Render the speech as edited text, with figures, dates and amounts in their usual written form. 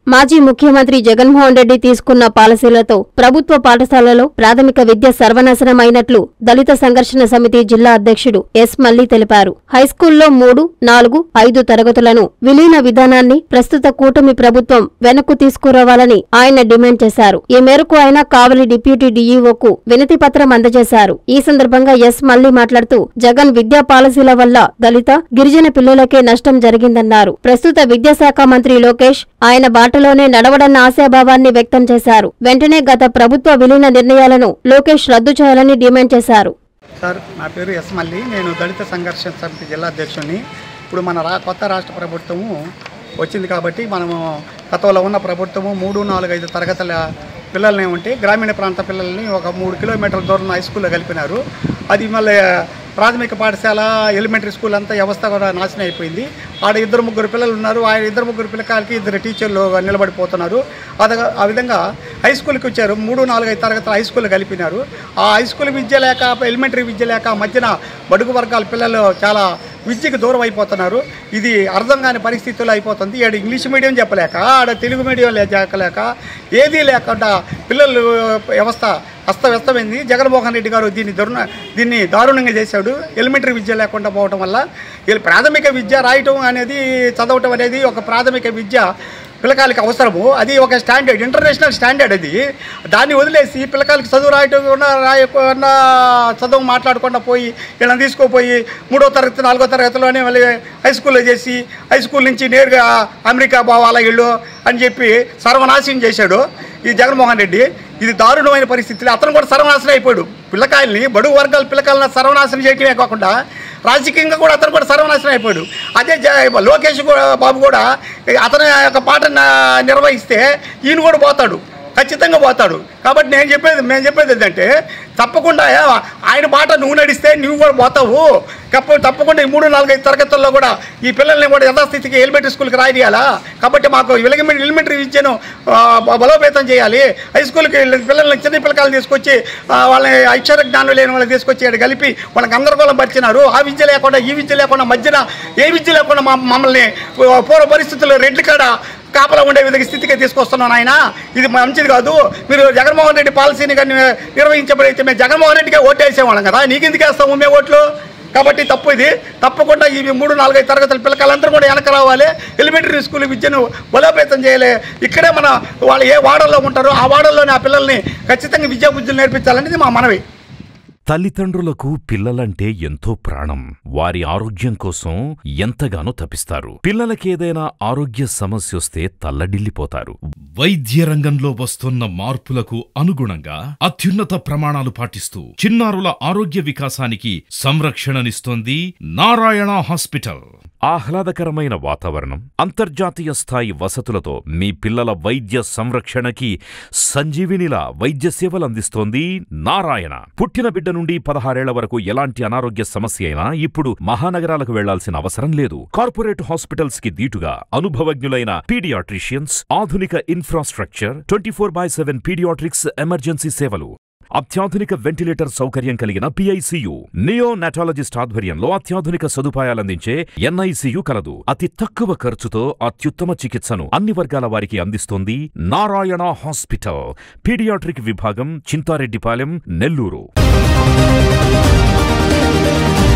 మాజీ ముఖ్యమంత్రి జగన్మోహన్ రెడ్డి తీసుకున్న పాలసీలతో ప్రభుత్వ పాఠశాలలో ప్రాథమిక విద్య సర్వనాశనమైనట్లు దళిత సంఘర్షణ సమితి జిల్లా అధ్యక్షుడు ఎస్ మల్లి తెలిపారు. హైస్కూల్లో 3, 4, 5 తరగతులను విలీన విధానాన్ని ప్రస్తుత కూటమి ప్రభుత్వం వెనక్కు తీసుకురావాలని ఆయన డిమాండ్ చేశారు. ఈ మేరకు ఆయన కావలి డిప్యూటీ డీఈఓకు వినతి పత్రం అందజేశారు. ఈ సందర్భంగా ఎస్ మల్లి మాట్లాడుతూ జగన్ విద్యా పాలసీల వల్ల దళిత, గిరిజన పిల్లలకే నష్టం జరిగిందన్నారు. ప్రస్తుత విద్యాశాఖ మంత్రి లోకేష్ ఆయన బాటలోనే నడవడన్న ఆశాభావాన్ని వ్యక్తం చేశారు. వెంటనే గత ప్రభుత్వ విలీన నిర్ణయాలను లోకేష్ రద్దు చేయాలని డిమాండ్ చేశారు. సార్, నా పేరు ఎస్ మల్లి. నేను దళిత సంఘర్షణ సమితి జిల్లా అధ్యక్షుడిని. ఇప్పుడు మన కొత్త రాష్ట్ర ప్రభుత్వము వచ్చింది కాబట్టి మనము గతంలో ఉన్న ప్రభుత్వము 3, 4, 5 తరగతుల పిల్లల్ని ఉంటే గ్రామీణ ప్రాంత పిల్లల్ని ఒక 3 కిలోమీటర్ల దూరం హై స్కూల్లో కలిపినారు. అది మళ్ళీ ప్రాథమిక పాఠశాల, ఎలిమెంటరీ స్కూల్ అంతా వ్యవస్థ కూడా నాశనం అయిపోయింది. ఆడ 2-3 పిల్లలు ఉన్నారు. ఆ 2-3 పిల్లకాయలకి 2 టీచర్లు నిలబడిపోతున్నారు. ఆ విధంగా హై స్కూల్కి వచ్చారు. 3, 4, 5 తరగతుల హై స్కూల్ కలిపినారు. ఆ హై స్కూల్ విద్య లేక, ఎలిమెంటరీ విద్య లేక మధ్యన బడుగు వర్గాల పిల్లలు చాలా విద్యకు దూరం అయిపోతున్నారు. ఇది అర్థం కాని పరిస్థితుల్లో అయిపోతుంది. ఆడ ఇంగ్లీష్ మీడియం చెప్పలేక, ఆడ తెలుగు మీడియం చెప్పలేక, ఏదీ లేకుండా పిల్లలు వ్యవస్థ అస్తవ్యస్తమైంది. జగన్మోహన్ రెడ్డి గారు దీన్ని దారుణంగా చేశాడు. ఎలిమెంటరీ విద్య లేకుండా పోవటం వల్ల ప్రాథమిక విద్య రాయటం అనేది, చదవటం అనేది ఒక ప్రాథమిక విద్య పిల్లకాయలకి అవసరము. అది ఒక స్టాండర్డ్, ఇంటర్నేషనల్ స్టాండర్డ్. అది దాన్ని వదిలేసి పిల్లకాయలకి చదువు రాయకుండా చదువు మాట్లాడకుండా పోయి వీళ్ళని తీసుకుపోయి 3వ తరగతి 4వ తరగతిలోనే మళ్ళీ హై స్కూల్లో చేసి హై స్కూల్ నుంచి నేరుగా అమెరికా పోవాలా వీళ్ళు అని చెప్పి సర్వనాశనం చేశాడు ఈ జగన్మోహన్ రెడ్డి. ఇది దారుణమైన పరిస్థితులు. అతను కూడా సర్వనాశనం అయిపోయాడు. పిల్లకాయల్ని, బడుగు వర్గాల పిల్లకాయలను సర్వనాశనం చేయటమే కాకుండా రాజకీయంగా కూడా అతను కూడా సర్వనాశనం అయిపోయాడు. అదే లోకేష్ బాబు కూడా అతని యొక్క పాట నిర్వహిస్తే ఈయన కూడా పోతాడు, ఖచ్చితంగా పోతాడు. కాబట్టి మేము చెప్పేది ఏంటంటే, తప్పకుండా ఆయన బాట నువ్వు నడిస్తే నువ్వు కూడా పోతావు. తప్పకుండా ఈ 3, 4, 5 తరగతుల్లో కూడా ఈ పిల్లల్ని కూడా యథాస్థితికి ఎలిమెంటరీ స్కూల్కి రాయాలా. కాబట్టి మాకు ఎలిమెంటరీ విద్యను బలోపేతం చేయాలి. హై స్కూల్కి పిల్లల్ని, చిన్న పిల్లకాయలు తీసుకొచ్చి వాళ్ళని అక్షర జ్ఞానం లేని వాళ్ళని తీసుకొచ్చి ఇక్కడ కలిపి వాళ్ళకి గందరగోళం పరిచినారు. ఆ విద్య లేకుండా, ఈ విద్య లేకుండా, మధ్యన ఏ విద్య లేకుండా మమ్మల్ని పూర్వ పరిస్థితుల్లో రెడ్లు కాడ కాపలా ఉండే విధంగా స్థితికి తీసుకొస్తున్నాను ఆయన. ఇది మంచిది కాదు. మీరు జగన్మోహన్ రెడ్డి పాలసీని కానీ నిర్వహించబడితే మేము జగన్మోహన్ రెడ్డిగా ఓటు వేసేవాళ్ళం కదా, నీకెందుకు వేస్తాము మేము ఓట్లు? కాబట్టి తప్పు ఇది. తప్పకుండా ఈ 3, 4, 5 తరగతుల పిల్లకాయలందరూ కూడా వెనక రావాలి. ఎలిమెంటరీ స్కూల్ విద్యను బలోపేతం చేయాలి. ఇక్కడే వాళ్ళు ఏ వాడల్లో ఉంటారో ఆ వాడల్లోనే ఆ పిల్లల్ని ఖచ్చితంగా విద్యా బుద్ధులు నేర్పించాలనేది మా మనవి. తల్లిదండ్రులకు పిల్లలంటే ఎంతో ప్రాణం. వారి ఆరోగ్యం కోసం ఎంతగానో తపిస్తారు. పిల్లలకేదైనా ఆరోగ్య సమస్యొస్తే తల్లడిల్లిపోతారు. వైద్య రంగంలో వస్తున్న మార్పులకు అనుగుణంగా అత్యున్నత ప్రమాణాలు పాటిస్తూ చిన్నారుల ఆరోగ్య వికాసానికి సంరక్షణనిస్తోంది నారాయణ హాస్పిటల్. ఆహ్లాదకరమైన వాతావరణం, అంతర్జాతీయ స్థాయి వసతులతో మీ పిల్లల వైద్య సంరక్షణకి సంజీవినిలా వైద్య సేవలందిస్తోంది నారాయణ. పుట్టిన బిడ్డ నుండి 16 ఏళ్ల వరకు ఎలాంటి అనారోగ్య సమస్య అయినా ఇప్పుడు మహానగరాలకు వెళ్లాల్సిన అవసరం లేదు. కార్పొరేట్ హాస్పిటల్స్ కి దీటుగా అనుభవజ్ఞులైన పీడియాట్రిషియన్స్, ఆధునిక ఇన్ఫ్రాస్ట్రక్చర్, 24/7 పీడియాట్రిక్స్ ఎమర్జెన్సీ సేవలు, అత్యాధునిక వెంటిలేటర్ సౌకర్యం కలిగిన పిఐసియు, నియోనాటాలజిస్ట్ ఆధ్వర్యంలో అత్యాధునిక సదుపాయాలందించే ఎన్ఐసియు కలదు. అతి తక్కువ ఖర్చుతో అత్యుత్తమ చికిత్సను అన్ని వర్గాల వారికి అందిస్తోంది నారాయణ హాస్పిటల్. పీడియాట్రిక్ విభాగం, చింతారెడ్డిపాలెం, నెల్లూరు.